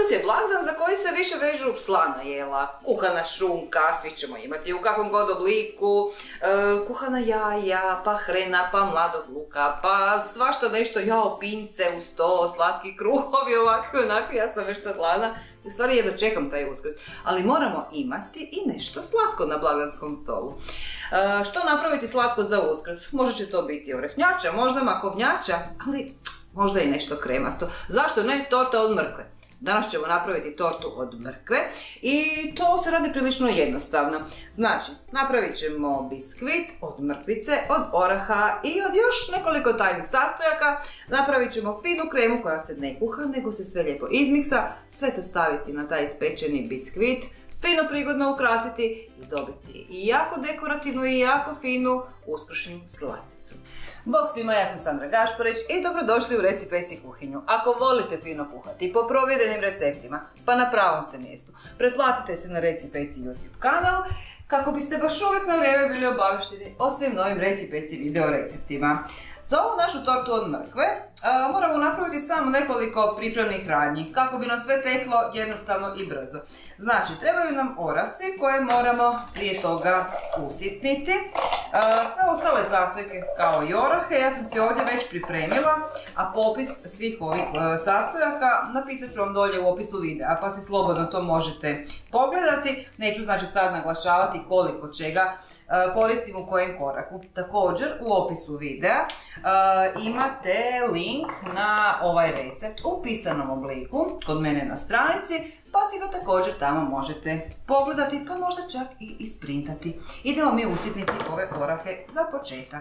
Uskrs je blagdan za koji se više vežu slana jela, kuhana šunka, svi ćemo imati u kakvom god obliku, kuhana jaja, pa hrena, pa mladog luka, pa svašta nešto, jao, pince uz to, slatki kruhovi, ovakvi, onakvi, ja sam već sad gladna. U stvari jedno čekam taj Uskrs, ali moramo imati i nešto slatko na blagdanskom stolu. Što napraviti slatko za Uskrs? Možda će to biti orehnjača, možda makovnjača, ali možda i nešto kremasto. Zašto ne? Torta od mrkve. Danas ćemo napraviti tortu od mrkve i to se radi prilično jednostavno. Znači, napravit ćemo biskvit od mrkvice, od oraha i od još nekoliko tajnih sastojaka. Napravit ćemo finu kremu koja se ne kuha, nego se sve lijepo izmiksa, sve to staviti na taj ispečeni biskvit, fino prigodno ukrasiti i dobiti i jako dekorativnu i jako finu uskršnju slasticu. Bog svima, ja sam Sandra Gašparić i dobrodošli u Reci Peci kuhinju. Ako volite fino kuhati po provjerenim receptima, pa na pravom ste mjestu. Pretplatite se na Reci Peci YouTube kanal kako biste baš uvijek na vrijeme bili obavišteni o svim novim Reci Peci video receptima. Za ovu našu tortu od mrkve moramo napraviti samo nekoliko pripremnih radnji kako bi nam sve teklo jednostavno i brzo. Znači, trebaju nam orasi koje moramo prije toga usitniti. Sve ostale sastojke kao i orahe ja sam si ovdje već pripremila, a popis svih ovih sastojaka napisat ću vam dolje u opisu videa, pa si slobodno to možete pogledati. Neću znači sad naglašavati koliko čega koristim u kojem koraku. Također u opisu videa imate link na ovaj recept u pisanom obliku kod mene na stranici, pa si ga također tamo možete pogledati, pa možda čak i isprintati. Idemo mi usitniti ove orahe za početak.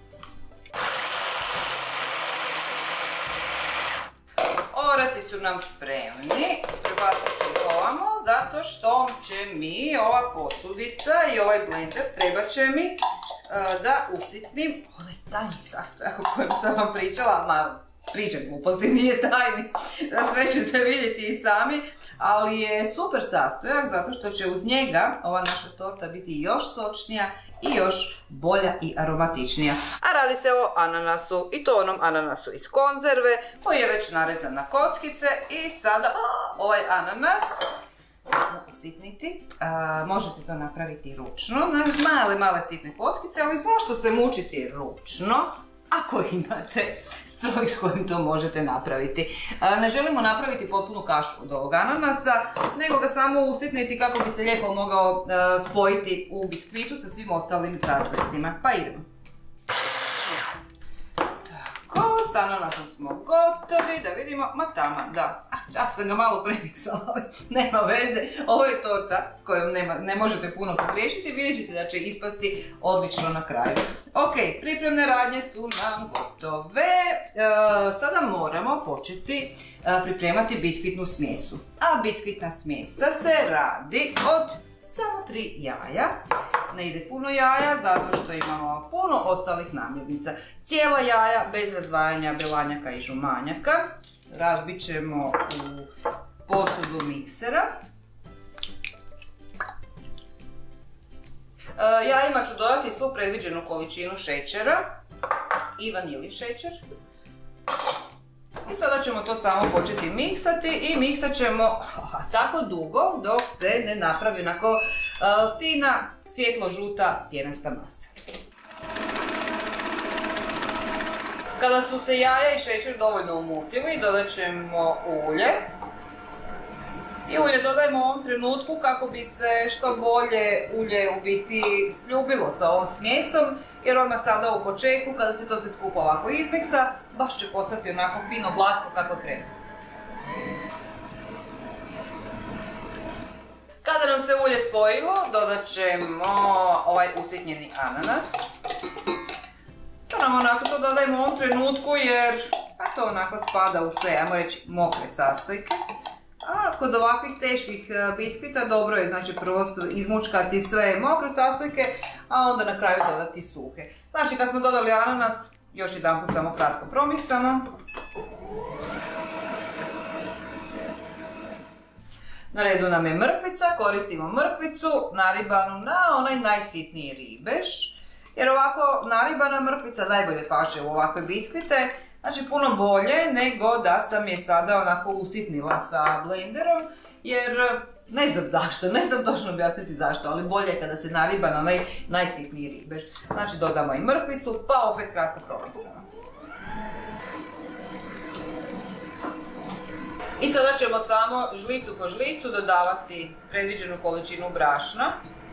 Orasi su nam spremni, prebacit ću ovamo zato što će mi ova posudica i ovaj blender trebat će mi da usitnim onaj tajni sastojak o kojem sam vam pričala, ma pričam gluposti, nije tajni, sve ćete vidjeti i sami, ali je super sastojak zato što će uz njega ova naša torta biti još sočnija i još bolja i aromatičnija. A radi se o ananasu i to onom ananasu iz konzerve koji je već narezan na kockice i sada ovaj ananas usitniti. Možete to napraviti ručno, na male sitne kockice, ali zašto se mučiti ručno ako imate stroj s kojim to možete napraviti. Ne želimo napraviti potpunu kašu od ovog ananasa, nego ga samo usitniti kako bi se lijepo mogao spojiti u biskvitu sa svim ostalim sastojcima. Pa idemo. Tako, s ananasom smo gotovi, da vidimo, ma taman, da. Čak sam ga malo premiksala, ali nema veze. Ovo je torta s kojom ne možete puno pogriješiti, vidjet ćete da će ispasti odlično na kraju. Ok, pripremne radnje su nam gotove. Sada moramo početi pripremati biskvitnu smjesu. A biskvitna smjesa se radi od samo 3 jaja. Ne ide puno jaja zato što imamo puno ostalih namirnica. Cijela jaja bez razdvajanja belanjaka i žumanjaka. Razbit ćemo u posudu miksera. Jajima ću dodati svu predviđenu količinu šećera i vanilin šećer. I sada ćemo to samo početi miksati i miksat ćemo tako dugo dok se ne napravi onako fina, svjetlo-žuta pjenasta masa. Kada su se jaja i šećer dovoljno umutili, dodat ćemo ulje. I ulje dodajemo u ovom trenutku kako bi se što bolje ulje u biti sljubilo sa ovom smjesom, jer odmah sada u početku, kada se to sve skupa ovako izmiksa, baš će postati onako fino glatko kako treba. Kada nam se ulje spojilo, dodat ćemo ovaj usitnjeni ananas. Samo onako to dodajemo u ovom trenutku jer to onako spada u te, ajmo reći, mokre sastojke. A kod ovakvih teških biskvita dobro je znači prvo izmučkati sve mokre sastojke, a onda na kraju dodati suhe. Znači kad smo dodali ananas, još jedanput samo kratko promiksamo. Na redu nam je mrkvica, koristimo mrkvicu naribanu na onaj najsitniji ribež. Jer ovako naribana mrkvica najbolje paše u ovakve biskvite. Znači puno bolje nego da sam je sada onako usitnila sa blenderom, jer ne znam zašto, ne znam točno objasniti zašto, ali bolje je kada se nariba na onaj najsitniji ribež. Znači dodamo i mrkvicu, pa opet kratko promiksamo. I sada ćemo samo žlicu po žlicu dodavati predviđenu količinu brašna.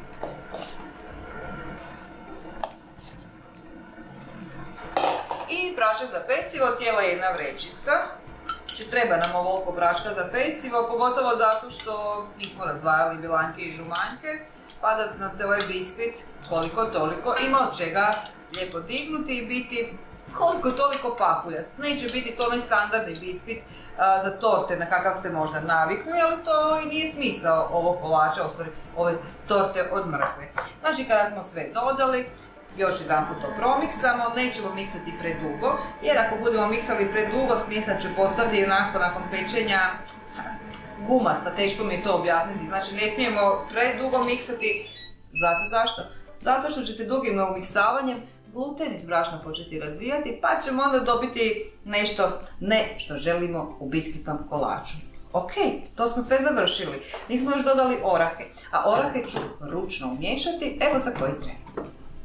I prašak za pecivo, cijela jedna vrećica. Znači treba nam ovoliko praška za pecivo, pogotovo zato što nismo razdvajali bilanjke i žumanjke, pa da nam se ovaj biskvit koliko toliko ima od čega lijepo dignuti i biti koliko toliko pahuljast. Neće biti to onaj standardni biskvit za torte na kakav ste možda navikli, ali to i nije smisao ovog kolača, ove torte od mrkve. Znači kada smo sve dodali, još jedan put to promiksamo, nećemo miksati predugo, jer ako budemo miksali predugo, smjesa će postati onako nakon pečenja gumasta, teško mi je to objasniti. Znači ne smijemo predugo miksati, znate zašto? Zato što će se dugim umiksavanjem gluten iz brašna početi razvijati, pa ćemo onda dobiti nešto ne što želimo u biskvitnom kolaču. Ok, to smo sve završili. Nismo još dodali orahe, a orahe ću ručno umiješati, evo za koji treba.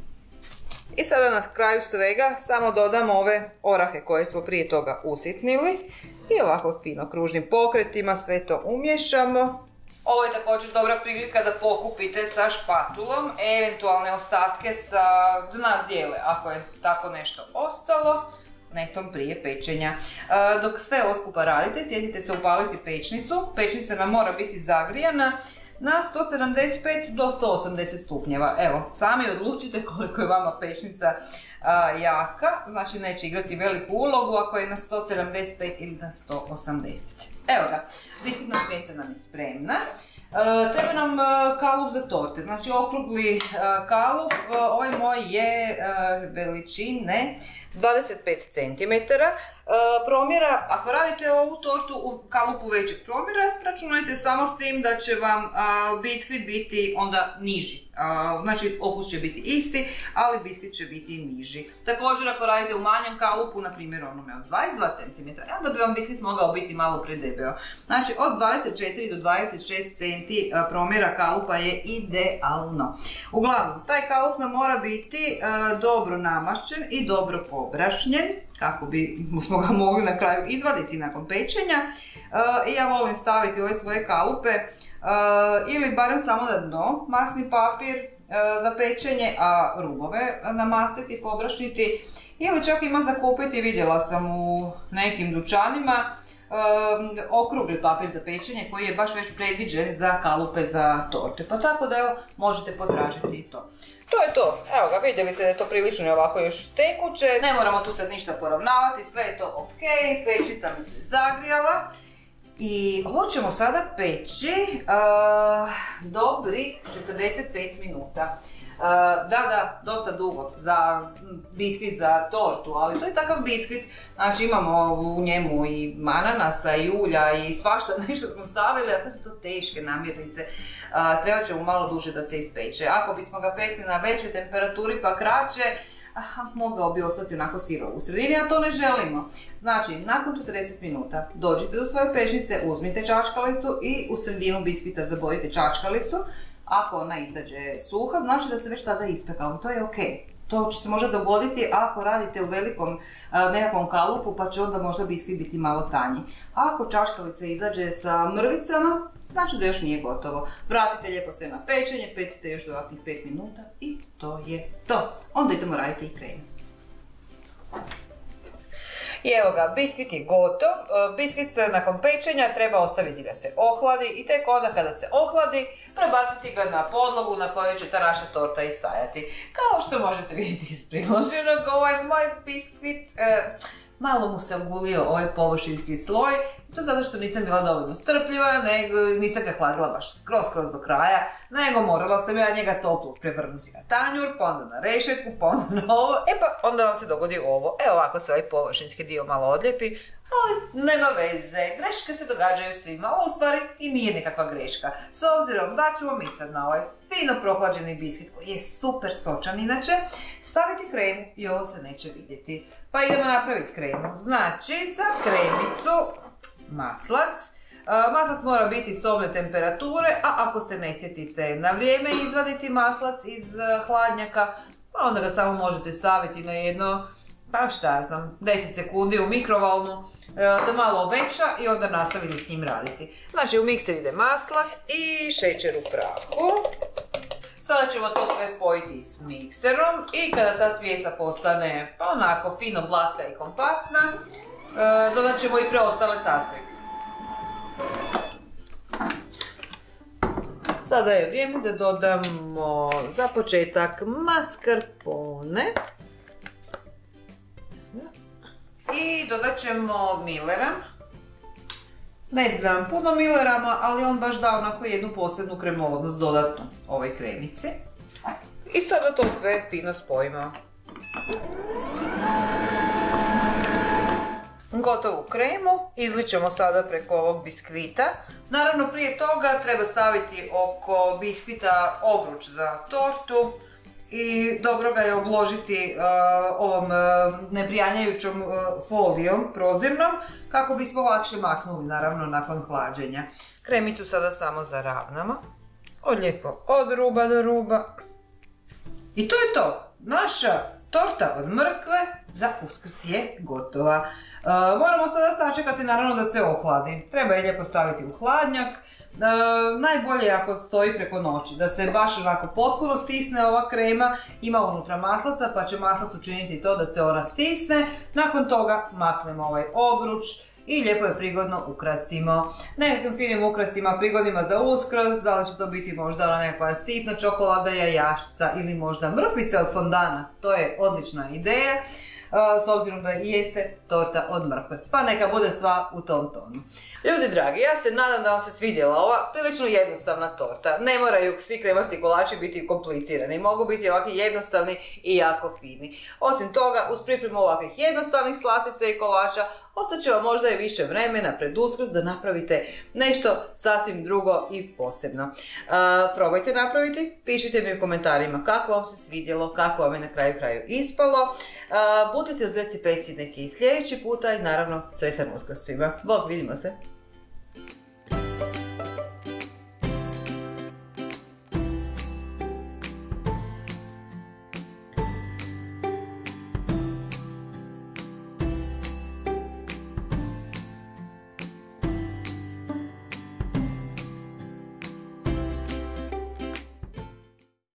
I sada na kraju svega samo dodamo ove orahe koje smo prije toga usitnili i ovako fino kružnim pokretima sve to umiješamo. Ovo je također dobra prilika da pokupite sa špatulom eventualne ostatke sa dna zdjele, ako je tako nešto ostalo, netom prije pečenja. Dok sve ovo skupa radite, sjetite se upaliti pečnicu. Pečnica nam mora biti zagrijana na 175 do 180 stupnjeva. Evo, sami odlučite koliko je vama pečnica jaka, znači neće igrati veliku ulogu ako je na 175 ili na 180. Evo ga, biskvitna smjesa nam je spremna. Treba nam kalup za torte, znači okrugli kalup, ovaj moj je veličine 25 cm. Promjera, ako radite ovu tortu u kalupu većeg promjera, računajte samo s tim da će vam biskvit biti onda niži. Znači okus će biti isti, ali biskvit će biti niži. Također ako radite u manjem kalupu, na primjer onome od 22 cm, onda bi vam biskvit mogao biti malo predebeo. Znači od 24 do 26 cm promjera kalupa je idealno. Uglavnom, taj kalup nam mora biti dobro namašćen i dobro pobrašnjen, kako bi smo ga mogli na kraju izvaditi nakon pečenja. I ja volim staviti ove svoje kalupe ili barem samo na dno masni papir za pečenje, a rubove namastiti, pobrašniti, ili čak ima za kupiti, vidjela sam u nekim dućanima, okrugli papir za pečenje koji je baš već predviđen za kalupe za torte, pa tako da evo možete potražiti i to. To je to, evo ga, vidjeli ste da je to prilično ovako još tekuće, ne moramo tu sad ništa poravnavati, sve je to ok, pečica mi se zagrijala. I hoćemo sada peći dobrih 45 minuta. Da, dosta dugo za biskvit za tortu, ali to je takav biskvit, znači imamo u njemu i ananasa i ulja i svašta nešto smo stavili, a sve su to teške namirnice, treba će mu malo duže da se ispeče. Ako bismo ga pekli na većoj temperaturi pa kraće, mogao bi ostati onako sirov u sredini, a to ne želimo. Znači, nakon 40 minuta dođite do svoje pečnice, uzmite čačkalicu i u sredinu biskvita zabojite čačkalicu. Ako ona izađe suha, znači da se već tada ispekao, to je ok. To će se možda dogoditi ako radite u velikom nekakvom kalupu, pa će onda možda biskvit biti malo tanji. Ako čačkalica izađe sa mrvicama, znači da još nije gotovo. Vratite lijepo sve na pečenje, pecite još dodatnih 5 minuta i to je to. Onda idemo raditi i krem. I evo ga, biskvit je gotov. Biskvit nakon pečenja treba ostaviti da se ohladi i tek onda kada se ohladi prebaciti ga na podlogu na kojoj će ta naša torta i stajati. Kao što možete vidjeti iz priloženog, ovaj moj biskvit malo mu se ogulio ovaj površinski sloj, To zato što nisam bila dovoljno strpljiva, nego nisam ga hladila baš skroz do kraja, nego morala sam ja njega toplo prevrnuti na tanjur, pa onda na rešetku, pa onda na ovo. Pa onda vam se dogodi ovo. Ovako se ovaj površinski dio malo odlijepi, ali nema veze, greške se događaju svima, ovo u stvari i nije nekakva greška. S obzirom da ćemo mi sad na ovaj fino prohlađeni biskvit, koji je super sočan inače, staviti kremu i ovo se neće vidjeti. Pa idemo napraviti kremu. Znači, za kremicu maslac. Maslac mora biti sobne temperature, a ako se ne sjetite na vrijeme izvaditi maslac iz hladnjaka, pa onda ga samo možete staviti na jedno, pa šta znam, 10 sekundi u mikrovalnu, da malo obeća i onda nastaviti s njim raditi. Znači u mikser ide maslac i šećer u prahu. Sada ćemo to sve spojiti s mikserom i kada ta smjesa postane onako fino glatka i kompaktna, dodat ćemo i preostale sastojke. Sada je vrijeme da dodamo za početak mascarpone. I dodat ćemo Millera. Ne dam puno Millerama, ali on baš da onako jednu posebnu kremoznost dodatno ovoj kremici. I sada to sve fino spojimo. Gotovu kremu izličemo sada preko ovog biskvita. Naravno prije toga treba staviti oko biskvita obruč za tortu i dobro ga je obložiti ovom neprijanjajućom folijom prozirnom kako bismo lakše maknuli naravno nakon hlađenja. Kremicu sada samo zaravnamo. Lijepo od ruba do ruba. I to je to. Naša torta od mrkve za Uskrs je gotova. Moramo sada sačekati naravno da se ohladi. Treba je lijepo staviti u hladnjak. Najbolje je ako stoji preko noći, da se baš onako potpuno stisne ova krema, ima unutra maslaca pa će maslac učiniti to da se ona stisne. Nakon toga maknemo ovaj obruč i lijepo je prigodno ukrasimo. Nekakvim finim ukrasima prigodnima za Uskrs, da li će to biti možda nekakva sitna čokolada jajašca ili možda mrkvice od fondana, to je odlična ideja. S obzirom da jeste torta od mrkve, pa neka bude sva u tom tonu. Ljudi dragi, ja se nadam da vam se svidjela ova prilično jednostavna torta. Ne moraju svi kremasti kolači biti komplicirani, mogu biti ovakvi jednostavni i jako fini. Osim toga, uz pripremu ovakvih jednostavnih slastica i kolača, ostaće vam možda i više vremena pred Uskrs da napravite nešto sasvim drugo i posebno. Probajte napraviti, pišite mi u komentarima kako vam se svidjelo, kako vam je na kraju ispalo. Budite uz reci peci neki sljedeći puta i naravno sretan Uskrs svima. Bog, vidimo se!